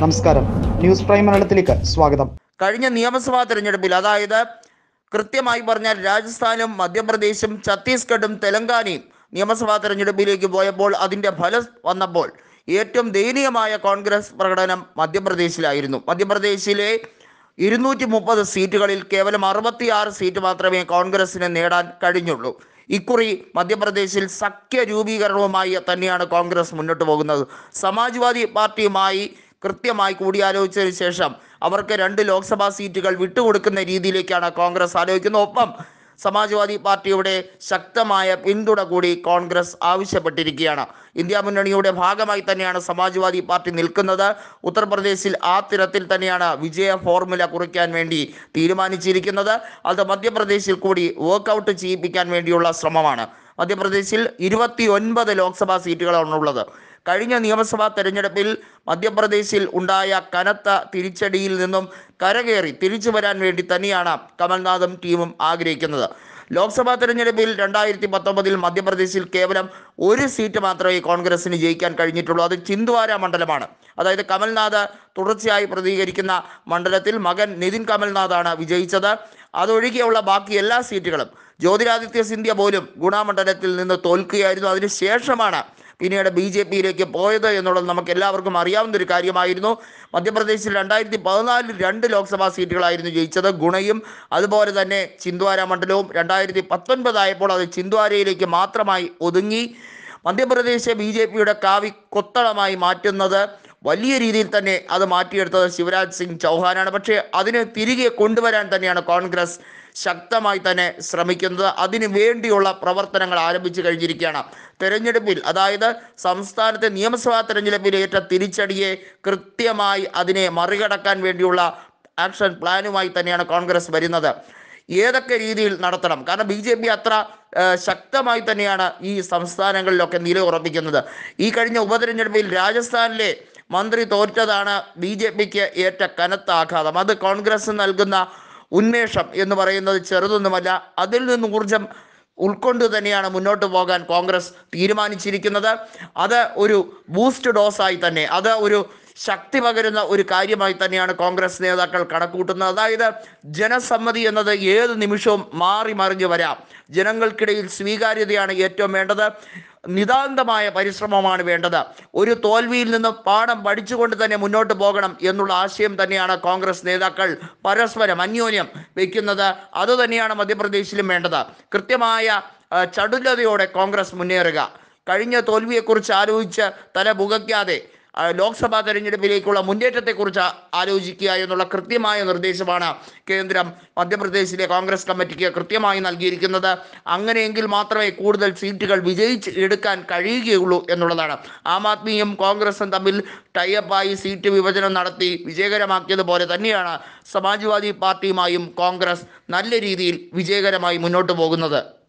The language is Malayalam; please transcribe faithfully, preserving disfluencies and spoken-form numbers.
നമസ്കാരം, ന്യൂസ് പ്രൈം മലയാളത്തിലേക്ക് സ്വാഗതം. കഴിഞ്ഞ നിയമസഭാ തെരഞ്ഞെടുപ്പിൽ, അതായത് കൃത്യമായി പറഞ്ഞാൽ രാജസ്ഥാനും മധ്യപ്രദേശും ഛത്തീസ്ഗഡും തെലങ്കാനയും നിയമസഭാ തെരഞ്ഞെടുപ്പിലേക്ക് പോയപ്പോൾ അതിൻ്റെ ഫലം വന്നപ്പോൾ ഏറ്റവും ദയനീയമായ കോൺഗ്രസ് പ്രകടനം മധ്യപ്രദേശിലായിരുന്നു. മധ്യപ്രദേശിലെ ഇരുന്നൂറ്റി മുപ്പത് സീറ്റുകളിൽ കേവലം അറുപത്തിയാറ് സീറ്റ് മാത്രമേ കോൺഗ്രസിന് നേടാൻ കഴിഞ്ഞുള്ളൂ. ഇക്കുറി മധ്യപ്രദേശിൽ സഖ്യ രൂപീകരണവുമായി തന്നെയാണ് കോൺഗ്രസ് മുന്നോട്ട് പോകുന്നത്. സമാജ്വാദി പാർട്ടിയുമായി കൃത്യമായി കൂടിയാലോചിച്ചതിന് ശേഷം അവർക്ക് രണ്ട് ലോക്സഭാ സീറ്റുകൾ വിട്ടുകൊടുക്കുന്ന രീതിയിലേക്കാണ് കോൺഗ്രസ് ആലോചിക്കുന്നത്. ഒപ്പം സമാജ്വാദി പാർട്ടിയുടെ ശക്തമായ പിന്തുണ കൂടി കോൺഗ്രസ് ആവശ്യപ്പെട്ടിരിക്കുകയാണ്. ഇന്ത്യ മുന്നണിയുടെ ഭാഗമായി തന്നെയാണ് സമാജ്വാദി പാർട്ടി നിൽക്കുന്നത്. ഉത്തർപ്രദേശിൽ ആ തരത്തിൽ തന്നെയാണ് വിജയ ഫോർമുല കുറിക്കാൻ വേണ്ടി തീരുമാനിച്ചിരിക്കുന്നത്. അത് മധ്യപ്രദേശിൽ കൂടി വർക്കൗട്ട് ചെയ്യിപ്പിക്കാൻ വേണ്ടിയുള്ള ശ്രമമാണ്. മധ്യപ്രദേശിൽ ഇരുപത്തി ഒൻപത് ലോക്സഭാ സീറ്റുകളാണുള്ളത്. കഴിഞ്ഞ നിയമസഭാ തെരഞ്ഞെടുപ്പിൽ മധ്യപ്രദേശിൽ ഉണ്ടായ കനത്ത തിരിച്ചടിയിൽ നിന്നും കരകയറി തിരിച്ചു വരാൻ വേണ്ടി തന്നെയാണ് കമൽനാഥും ടീമും ആഗ്രഹിക്കുന്നത്. ലോക്സഭാ തെരഞ്ഞെടുപ്പിൽ രണ്ടായിരത്തി പത്തൊമ്പതിൽ മധ്യപ്രദേശിൽ കേവലം ഒരു സീറ്റ് മാത്രമേ കോൺഗ്രസിന് ജയിക്കാൻ കഴിഞ്ഞിട്ടുള്ളൂ. അത് ചിന്ദ്വാര മണ്ഡലമാണ്. അതായത് കമൽനാഥ് തുടർച്ചയായി പ്രതികരിക്കുന്ന മണ്ഡലത്തിൽ മകൻ നിതിൻ കമൽനാഥാണ് വിജയിച്ചത്. അതൊഴികെയുള്ള ബാക്കി എല്ലാ സീറ്റുകളും ജ്യോതിരാദിത്യ സിന്ധ്യ പോലും ഗുണ മണ്ഡലത്തിൽ നിന്ന് തോൽക്കുകയായിരുന്നു. അതിനുശേഷമാണ് പിന്നീട് ബി ജെ പിയിലേക്ക് പോയത് എന്നുള്ളത് നമുക്ക് എല്ലാവർക്കും അറിയാവുന്ന ഒരു കാര്യമായിരുന്നു. മധ്യപ്രദേശിൽ രണ്ടായിരത്തി പതിനാലിൽ രണ്ട് ലോക്സഭാ സീറ്റുകളായിരുന്നു ജയിച്ചത്, ഗുണയും അതുപോലെ തന്നെ ചിന്ദ്വാര മണ്ഡലവും. രണ്ടായിരത്തി പത്തൊൻപതായപ്പോൾ അത് ചിന്ദ്വാരയിലേക്ക് മാത്രമായി ഒതുങ്ങി. മധ്യപ്രദേശ് ബി ജെ പിയുടെ കാവി കൊത്തളമായി മാറ്റുന്നത് വലിയ രീതിയിൽ തന്നെ അത് മാറ്റിയെടുത്തത് ശിവരാജ് സിംഗ് ചൗഹാനാണ്. പക്ഷേ അതിനെ തിരികെ കൊണ്ടുവരാൻ തന്നെയാണ് കോൺഗ്രസ് ശക്തമായി തന്നെ ശ്രമിക്കുന്നത്. അതിനു വേണ്ടിയുള്ള പ്രവർത്തനങ്ങൾ ആരംഭിച്ചു കഴിഞ്ഞിരിക്കുകയാണ്. തെരഞ്ഞെടുപ്പിൽ, അതായത് സംസ്ഥാനത്തെ നിയമസഭാ തെരഞ്ഞെടുപ്പിൽ ഏറ്റ തിരിച്ചടിയെ കൃത്യമായി അതിനെ മറികടക്കാൻ വേണ്ടിയുള്ള ആക്ഷൻ പ്ലാനുമായി തന്നെയാണ് കോൺഗ്രസ് വരുന്നത്. ഏതൊക്കെ രീതിയിൽ നടത്തണം? കാരണം ബി ജെ പി അത്ര ശക്തമായി തന്നെയാണ് ഈ സംസ്ഥാനങ്ങളിലൊക്കെ നിലയുറപ്പിക്കുന്നത്. ഈ കഴിഞ്ഞ ഉപതെരഞ്ഞെടുപ്പിൽ രാജസ്ഥാനിലെ മന്ത്രി തോറ്റതാണ് ബി ജെ പിക്ക് ഏറ്റ കനത്ത ആഘാതം. അത് കോൺഗ്രസ് നൽകുന്ന ഉന്മേഷം എന്ന് പറയുന്നത് ചെറുതൊന്നുമല്ല. അതിൽ നിന്ന് ഊർജം ഉൾക്കൊണ്ട് തന്നെയാണ് മുന്നോട്ട് പോകാൻ കോൺഗ്രസ് തീരുമാനിച്ചിരിക്കുന്നത്. അത് ഒരു ബൂസ്റ്റ് ഡോസായി തന്നെ, അത് ഒരു ശക്തി പകരുന്ന ഒരു കാര്യമായി തന്നെയാണ് കോൺഗ്രസ് നേതാക്കൾ കണക്കൂട്ടുന്നത്. അതായത് ജനസമ്മതി എന്നത് ഏത് നിമിഷവും മാറി മറിഞ്ഞു വരാം. ജനങ്ങൾക്കിടയിൽ സ്വീകാര്യതയാണ് ഏറ്റവും വേണ്ടത്. നിതാന്തമായ പരിശ്രമമാണ് വേണ്ടത്. ഒരു തോൽവിയിൽ നിന്ന് പാഠം പഠിച്ചുകൊണ്ട് തന്നെ മുന്നോട്ട് പോകണം എന്നുള്ള ആശയം തന്നെയാണ് കോൺഗ്രസ് നേതാക്കൾ പരസ്പരം അന്യോന്യം വയ്ക്കുന്നത്. അതുതന്നെയാണ് മധ്യപ്രദേശിലും വേണ്ടത്. കൃത്യമായ ചടുലതയോടെ കോൺഗ്രസ് മുന്നേറുക. കഴിഞ്ഞ തോൽവിയെക്കുറിച്ച് ആലോചിച്ച് തല പുകയ്ക്കാതെ ലോക്സഭാ തെരഞ്ഞെടുപ്പിലേക്കുള്ള മുന്നേറ്റത്തെക്കുറിച്ച് ആലോചിക്കുക എന്നുള്ള കൃത്യമായ നിർദ്ദേശമാണ് കേന്ദ്രം മധ്യപ്രദേശിലെ കോൺഗ്രസ് കമ്മിറ്റിക്ക് കൃത്യമായി നൽകിയിരിക്കുന്നത്. അങ്ങനെയെങ്കിൽ മാത്രമേ കൂടുതൽ സീറ്റുകൾ വിജയിച്ച് എടുക്കാൻ കഴിയുകയുള്ളൂ എന്നുള്ളതാണ്. ആം ആദ്മിയും കോൺഗ്രസും തമ്മിൽ ടൈപ്പായി സീറ്റ് വിഭജനം നടത്തി വിജയകരമാക്കിയതുപോലെ തന്നെയാണ് സമാജ്വാദി പാർട്ടിയുമായും കോൺഗ്രസ് നല്ല രീതിയിൽ വിജയകരമായി മുന്നോട്ട് പോകുന്നത്.